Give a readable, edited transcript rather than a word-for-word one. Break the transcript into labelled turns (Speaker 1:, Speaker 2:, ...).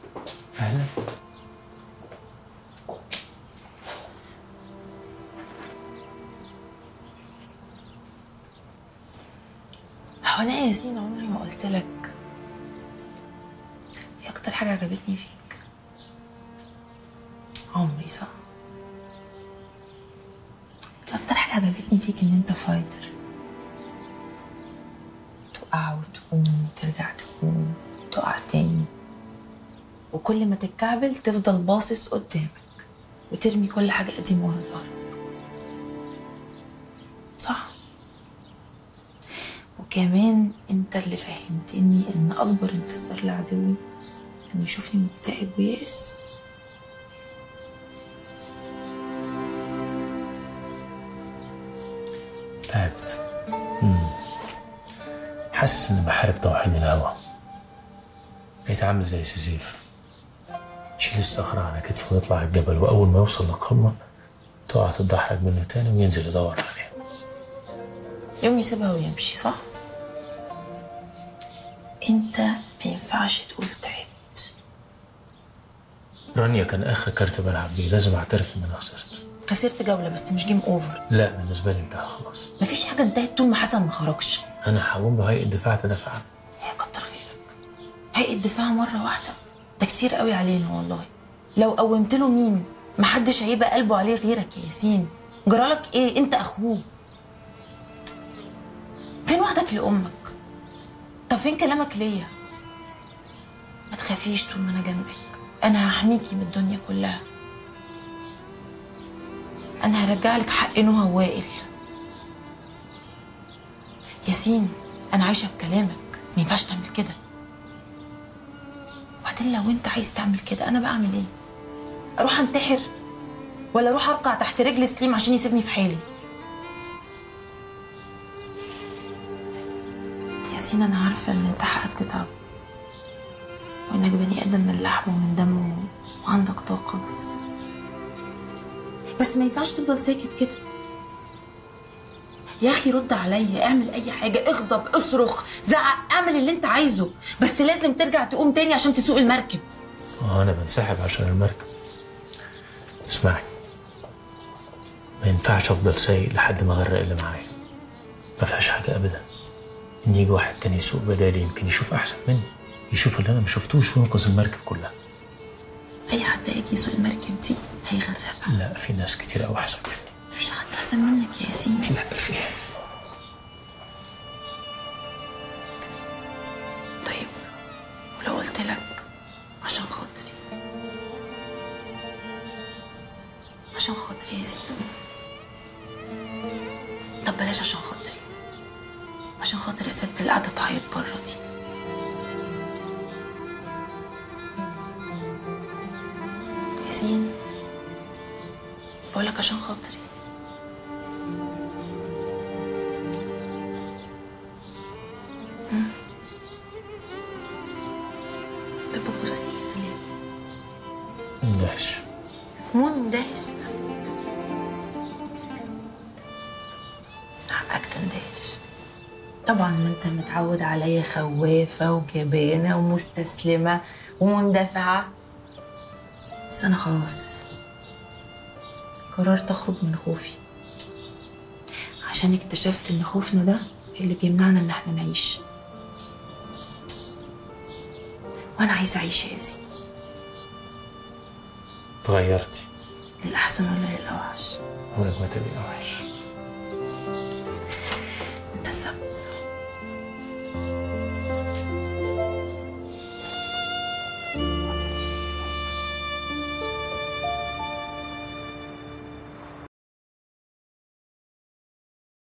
Speaker 1: اهلا.
Speaker 2: هو انا يا ياسين عمري ما قلت لك ايه اكتر حاجه عجبتني فيك؟ عمري صح؟ اكتر حاجه عجبتني فيك ان انت فايتر، تقع وتقوم ترجع تقوم تقع تاني، وكل ما تتكعبل تفضل باصص قدامك وترمي كل حاجه قديمه ورا ظهرك، صح؟ وكمان انت اللي فهمتني ان اكبر انتصار لعدوي انه يشوفني مكتئب ويأس.
Speaker 1: تعبت. حاسس اني بحارب توحيد الهوى. بقيت عامل زي سيزيف، يشيل الصخرة على كتفه ويطلع الجبل، واول ما يوصل للقمة تقع تتدحرج منه تاني وينزل يدور عليها.
Speaker 2: يوم يسيبها ويمشي، صح؟ انت ما ينفعش تقول تعبت.
Speaker 1: رانيا كان اخر كارت بلعب بيه، لازم اعترف ان انا
Speaker 2: خسرت جولة بس مش جيم اوفر.
Speaker 1: لا بالنسبة لي انتهى خلاص.
Speaker 2: مفيش حاجة انتهت طول ما حسن ما خرجش.
Speaker 1: انا هقوم له هيئة دفاع تدافع عنه.
Speaker 2: يا كتر خيرك. هيئة دفاع مرة واحدة ده كتير قوي علينا والله. لو قومت له مين محدش هيبقى قلبه عليه غيرك يا ياسين. جرالك ايه؟ انت اخوه. فين وعدك لامك؟ طب فين كلامك ليا؟ ما تخافيش طول ما انا جنبك، انا هحميكي من الدنيا كلها. انا هرجع لك حق نهى ووائل. ياسين انا عايشه بكلامك، ما ينفعش تعمل كده. وبعدين لو انت عايز تعمل كده انا بعمل ايه؟ اروح انتحر ولا اروح ارقع تحت رجل سليم عشان يسيبني في حالي؟ ياسين انا عارفه ان انت حقك تتعب وانك بني ادم من لحم ومن دم وعندك طاقه، بس ما ينفعش تفضل ساكت كده. يا اخي رد عليا، اعمل اي حاجه، اغضب، اصرخ، زعق، اعمل اللي انت عايزه، بس لازم ترجع تقوم تاني عشان تسوق المركب.
Speaker 1: انا بنسحب عشان المركب. اسمعي، ما ينفعش افضل سايق لحد ما اغرق اللي معايا. ما فيهاش حاجه ابدا ان يجي واحد تاني يسوق بدالي، يمكن يشوف احسن مني، يشوف اللي انا ما شفتوش وينقذ المركب كلها.
Speaker 2: اي حد هيجي يسوق المركب دي هيغرقها.
Speaker 1: لا، في ناس كتير قوي احسن مني.
Speaker 2: مفيش حد احسن منك يا ياسين.
Speaker 1: لا في.
Speaker 2: طيب ولو قلت لك عشان خاطري، عشان خاطري يا ياسين. طب بلاش عشان خاطري، عشان خاطر الست اللي قاعده تعيط بره دي. ياسين بقولك عشان خاطري. طب ببص لي كده ليه؟
Speaker 1: مندهش.
Speaker 2: مندهش؟ حقك تندهش. طبعا ما انت متعود عليا خوافه وجبانه ومستسلمه ومندفعه، بس انا خلاص قررت اخرج من خوفي، عشان اكتشفت ان خوفنا ده اللي بيمنعنا ان احنا نعيش. وانا عايزه اعيش يا ياسين.
Speaker 1: اتغيرتي
Speaker 2: للاحسن ولا للاوحش؟
Speaker 1: عمرك ما تبقي اوحش.